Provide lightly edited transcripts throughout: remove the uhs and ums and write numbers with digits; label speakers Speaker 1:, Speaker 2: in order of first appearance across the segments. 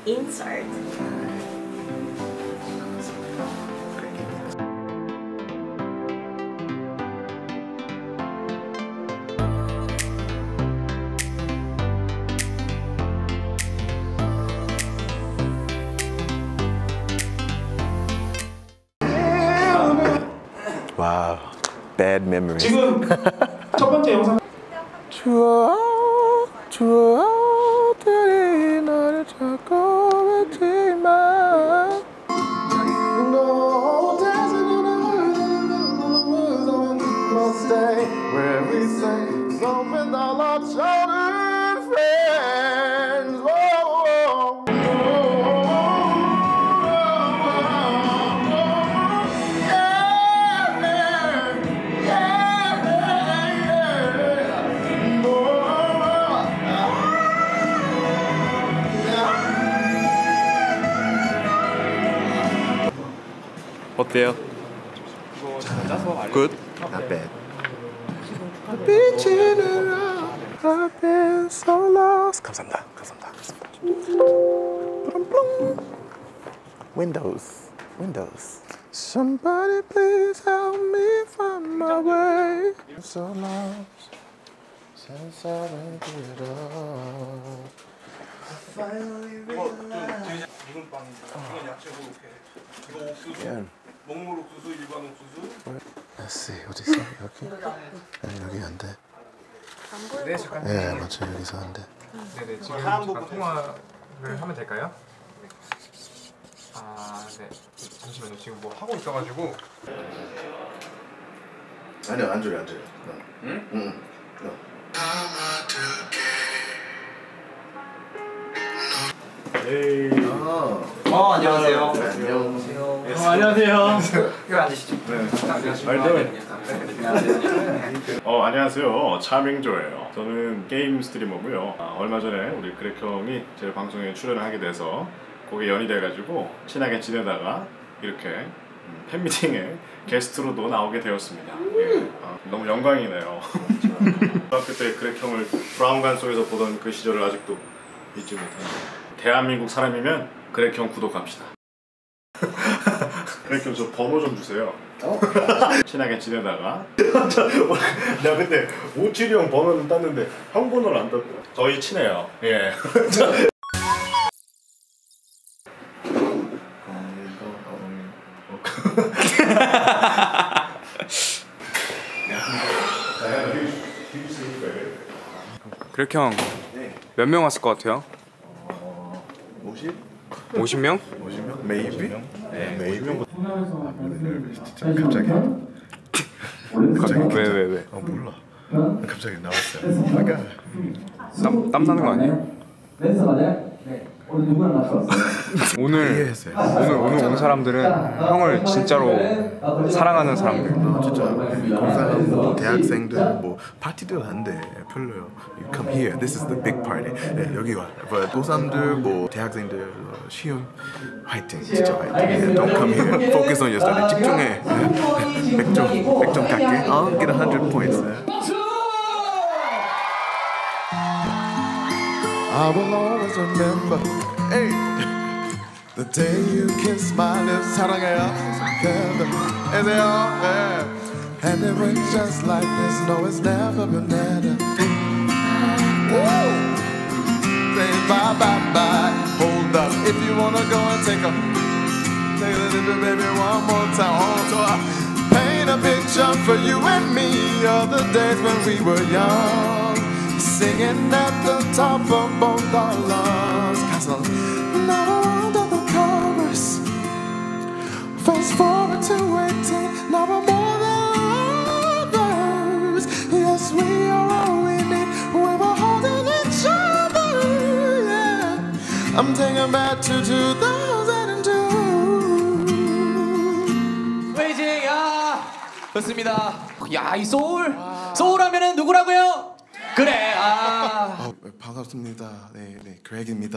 Speaker 1: insert.
Speaker 2: Wow, bad memories.
Speaker 3: 지금 첫 번째 영상.
Speaker 2: 추억들이 너를 찾고 있지만 No, there's another stay where we say so with all our childhood friends.
Speaker 4: 어때요?
Speaker 2: Good? Not bad. I've been chilling around. I've been so lost. 감사합니다. Windows. Somebody please help me find my way. I'm so lost since I went it all.
Speaker 3: 무슨 빵인지. 이건 야채고 이렇게. 이거 옥수수. 먹물 옥수수, 일반 옥수수.
Speaker 2: Let's see. 어디 있어? 여기? 아니 여기 안 돼.
Speaker 4: 네, 잠깐.
Speaker 2: 네 맞죠 여기서 안 돼.
Speaker 4: 네네, 지금 잠깐 통화를 하면 될까요? 아, 네. 잠시만요. 지금 뭐 하고 있어가지고.
Speaker 2: 아니요 안 줘요. 응?
Speaker 4: 안녕하세요.
Speaker 3: 안녕하세요.
Speaker 4: 이거 앉으시죠.
Speaker 5: 네. 안녕하세요. 차밍조예요. 저는 게임 스트리머고요. 얼마 전에 우리 그렉 형이 제 방송에 출연을 하게 돼서 거기에 연이 돼가지고 친하게 지내다가 이렇게 팬미팅에 게스트로도 나오게 되었습니다. 예. 너무 영광이네요. 중학교 때 그렉 형을 브라운관 속에서 보던 그 시절을 아직도 잊지 못합니다. 대한민국 사람이면 그렉 형 구독합시다. 그렉 형 저 번호 좀 주세요. 친하게 지내다가 나 근데 57형 번호는 땄는데 형 번호를 안 땄고 저희 친해요. 예.
Speaker 4: 그렉 형, 몇 명 왔을 것 같아요?
Speaker 2: 50?
Speaker 4: 50명?
Speaker 2: 50명? Maybe?
Speaker 4: 네.
Speaker 2: Maybe? 진짜 갑자기
Speaker 4: 왜?
Speaker 2: 몰라. 갑자기 나왔어요. 아까
Speaker 4: 땀 나는 거 아니에요? 오늘 온 사람들은 형을 진짜로 사랑하는 사람들.
Speaker 2: 진짜 공사람 뭐 대학생들 뭐 파티들 한대 별로요. You come here. This is the big party. 네, 여기 와. 고3들 뭐 대학생들 시험 화이팅. 진짜 화이팅. Yeah, don't come here. Focus on your study. 집중해. 100점 깎게. Get 100 points. I will always remember, hey, the day you kissed my lips. 사랑해요, and they all, yeah. And it went just like this. No, it's never been better. Woo! Say bye, bye. Hold up, if you wanna go and take a little bit, baby, one more time. Hold so I paint a picture for you and me of the days when we were young. Singing at the top of both our lungs. Cause I'll never under the chorus. Fast forward to 18. Now we're more than lovers. Yes, we are all we need. We were holding each other, yeah. I'm taking back to 2002.
Speaker 6: 베이징, 야 좋습니다. 야, 이 소울하면은 누구라고요? 그래.
Speaker 2: 반갑습니다. 네, 그렉입니다.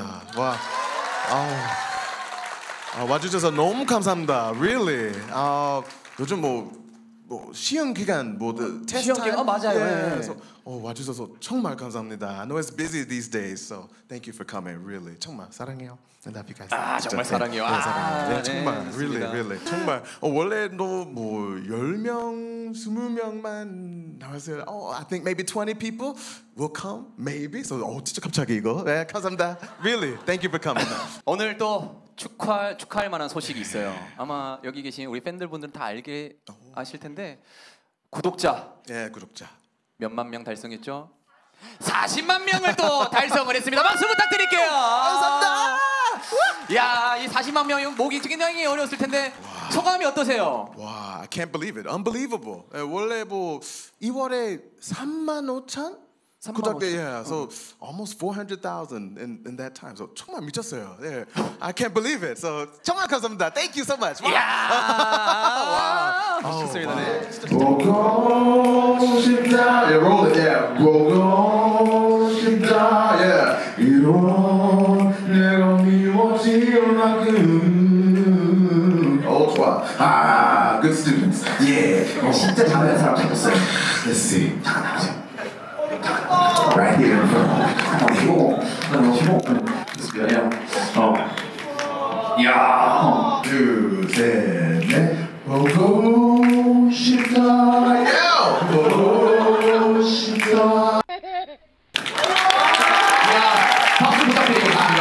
Speaker 2: 와주셔서 너무 감사합니다. Really. 요즘 뭐 뭐 시험 기간 뭐 테스트
Speaker 6: 시험 기간 맞아요. 예.
Speaker 2: 그래서 와주셔서 정말 감사합니다. I know it's busy these days, so thank you for coming. Really, 정말 사랑해요. I love you guys.
Speaker 6: 정말 사랑해요.
Speaker 2: 네, 사랑해요. 네,
Speaker 6: 네,
Speaker 2: 정말
Speaker 6: 좋습니다.
Speaker 2: really 정말 원래도 뭐 10명, 20명만 나왔어요. I think maybe 20 people will come, maybe. So 진짜 갑자기 이거. 네, 감사합니다. Really, thank you for coming.
Speaker 6: 오늘 또 축하할 만한 소식이 있어요. 아마 여기 계신 우리 팬들분들은 다 알게 아실 텐데 구독자
Speaker 2: 예, 구독자.
Speaker 6: 몇만 명 달성했죠? 40만 명을 또 달성을 했습니다. 박수 부탁드릴게요.
Speaker 2: 감사합니다.
Speaker 6: 야, 이 40만 명 모으기 굉장히 어려웠을 텐데 소감이 어떠세요?
Speaker 2: 와, I can't believe it. Unbelievable. 원래 뭐 2월에 35,000 구독자, yeah, so almost 400,000 in that time. So 정말 미쳤어요. Yeah, I can't believe it. So 정말 감사합니다. Thank you so much.
Speaker 6: 와, 좋습니다. 네.
Speaker 2: 보고 싶다. Yeah, roll it. Yeah, 보고 싶다. Yeah, 이런 내가 미워질 만큼. 좋아. Good students. Yeah. 진짜 잘하는 사람 찾았어요. Let's see. 잠깐만요. Right here in front. 야, 둘, 셋, 넷. 보고 싶다. 보고 싶다.
Speaker 6: 박수 부탁드리겠습니다.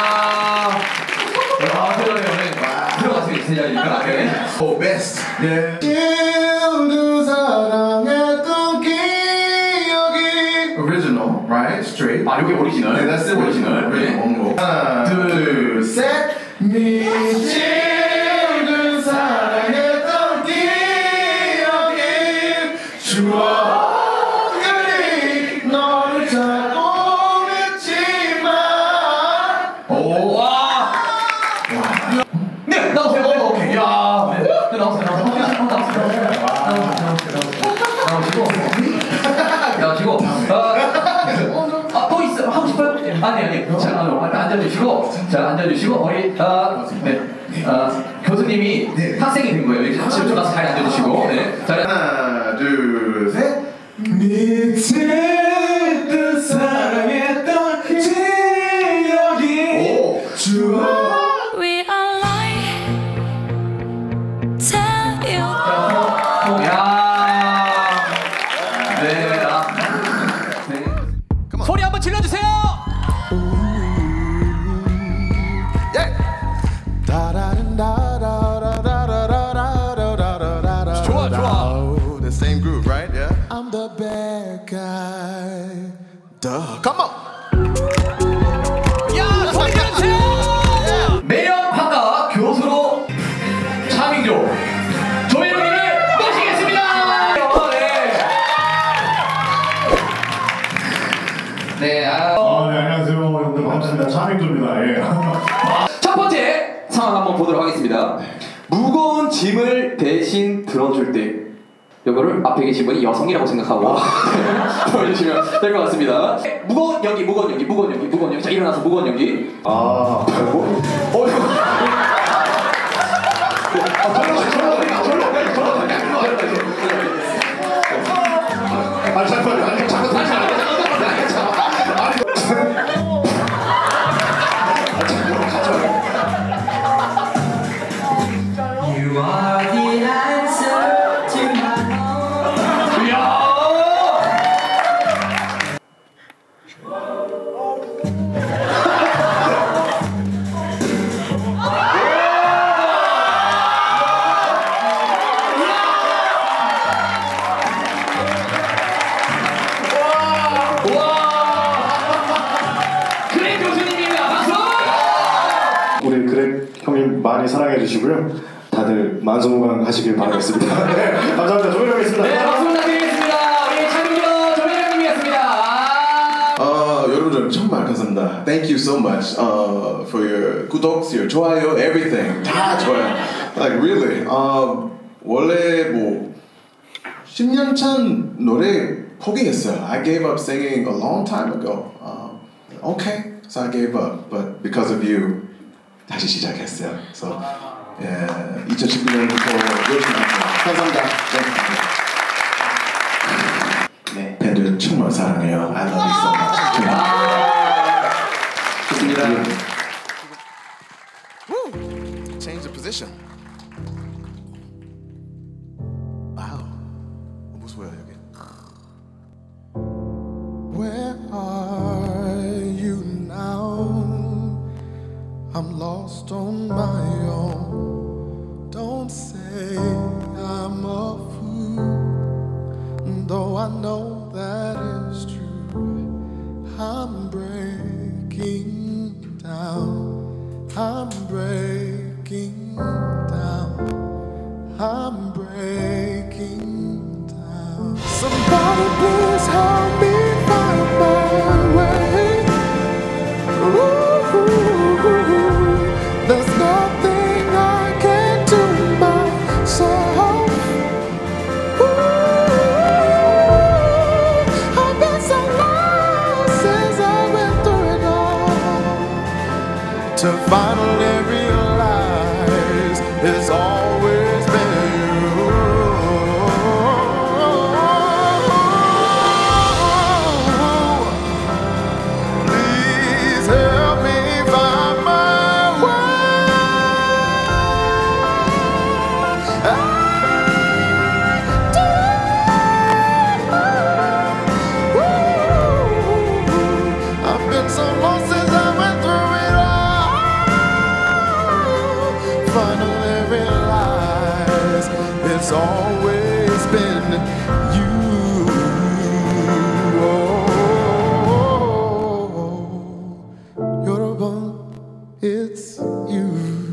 Speaker 6: 대단해요. 들어가세요. 제 자리니까.
Speaker 2: Best. 네. 두 사랑했던 기억이 original, right? Straight.
Speaker 6: 여기 오리지널.
Speaker 2: 네, that's the original. 원곡. 하나, 둘, 셋. 미친 두 사랑했던 기억이 추억들이 너를 찾고 있지만.
Speaker 6: 네, 나오세요. 오케이. 야, 네, 나오세요. 나오시고. 또 있어요. 하고 싶어요? 아니. 자, 앉아주시고. 자, 앉아주시고. 우리 교수님이 학생이 된 거예요. 이렇게 집중 가서 잘 앉아주시고. 네. 자,
Speaker 2: 하나, 둘, 셋. 미친 듯 사랑했던 기억이 추억.
Speaker 1: We are lying. Tell you.
Speaker 6: 소리 한번 질러주세요. 좋아.
Speaker 2: The same groove, right? Yeah. I'm the bad guy. Duh. Come on.
Speaker 6: 야, 소리 질러주세요. 매력학과 교수로 차민조 조혜룡님을 모시겠습니다. 네,
Speaker 5: 안녕하세요. 여러분들 반갑습니다. 차민조입니다. 예.
Speaker 6: 첫 번째 상황 한번 보도록 하겠습니다. 무거운 짐을 대신 들어줄 때 이거를 앞에 계신 분이 여성이라고 생각하고 보여주시면 될 것 같습니다. 무거운 연기. 자, 일어나서 무거운 연기.
Speaker 5: 아이고.
Speaker 6: You are the answer to my 그래 교수님입니다. 박수!
Speaker 5: 우리 그렉 형님 많이 사랑해 주시고요. 다들 만성무강하시길 바라겠습니다. 네, 감사합니다. 조혜령이었습니다.
Speaker 6: 네, 박수 부탁드리겠습니다. 우리 차민조 조혜령님이었습니다.
Speaker 2: 여러분들 정말 감사합니다. Thank you so much for your 구독, your 좋아요, everything 다 좋아요. Like really. 원래 뭐 10년 전 노래 포기했어요. I gave up singing a long time ago. Okay, so I gave up, but because of you 다시 시작했어요. So 2019년부터 열심히 했어요.
Speaker 6: 감사합니다. 네.
Speaker 2: 팬들 정말 사랑해요. I love you so much.
Speaker 6: 좋습니다.
Speaker 2: Change the position. 와우. 무서워요 여기. Where are you now? I'm lost on my own. Don't say I'm a fool, though I know that is true. I'm breaking down. I'm breaking down. I'm breaking down. Somebody please help me find my way. Ooh, there's nothing I can do myself. Ooh, I've been so lost since I went through it all. To finally realize it's always been you. Please help me find my way. I've been so lost since I went through it all. Finally realize it's always been you. 여러분, it's you.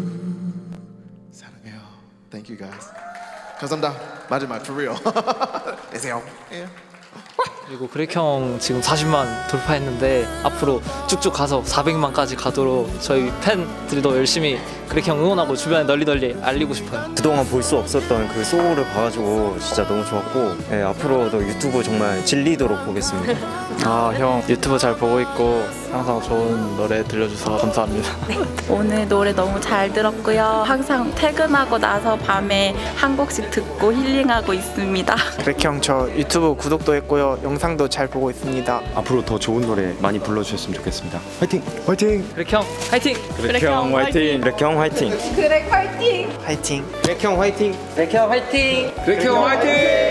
Speaker 2: 사랑해요. Thank you guys. 감사합니다. 마지막 for real. 안녕하세요.
Speaker 7: 그리고 그렉형 지금 40만 돌파했는데 앞으로 쭉쭉 가서 400만까지 가도록 저희 팬들도 열심히 그렉형 응원하고 주변에 널리 알리고 싶어요.
Speaker 8: 그동안 볼 수 없었던 그 소울을 봐가지고 진짜 너무 좋았고 네, 앞으로도 유튜브 정말 질리도록 보겠습니다.
Speaker 7: 형 유튜브 잘 보고 있고 항상 좋은 노래 들려주셔서 감사합니다.
Speaker 9: 오늘 노래 너무 잘 들었고요. 항상 퇴근하고 나서 밤에 한 곡씩 듣고 힐링하고 있습니다.
Speaker 10: 그렉형 저 유튜브 구독도 했고요. 영상도 잘 보고 있습니다.
Speaker 8: 앞으로 더 좋은 노래 많이 불러주셨으면 좋겠습니다. 화이팅! 화이팅!
Speaker 7: 그렉형 화이팅!
Speaker 8: 그렉형 화이팅! 그렉형 화이팅!
Speaker 9: 그렉 화이팅!
Speaker 10: 화이팅!
Speaker 8: 그렉형 화이팅!
Speaker 7: 그렉형 화이팅!
Speaker 4: 그렉형 화이팅!